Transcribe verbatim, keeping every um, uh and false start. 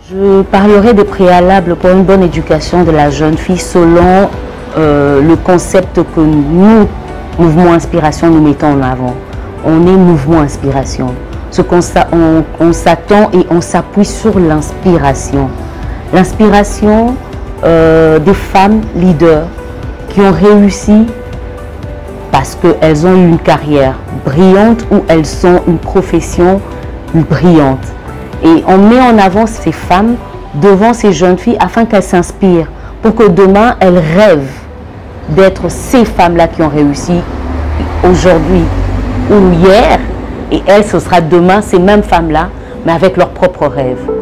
Je parlerai des préalables pour une bonne éducation de la jeune fille selon euh, le concept que nous, Mouvement Inspiration, nous mettons en avant. On est Mouvement Inspiration. Ce qu'on on, on s'attend et on s'appuie sur l'inspiration. L'inspiration euh, des femmes leaders qui ont réussi parce qu'elles ont eu une carrière brillante ou elles ont une profession brillante. Et on met en avant ces femmes devant ces jeunes filles afin qu'elles s'inspirent pour que demain elles rêvent d'être ces femmes-là qui ont réussi aujourd'hui ou hier. Et elles, ce sera demain ces mêmes femmes-là, mais avec leurs propres rêves.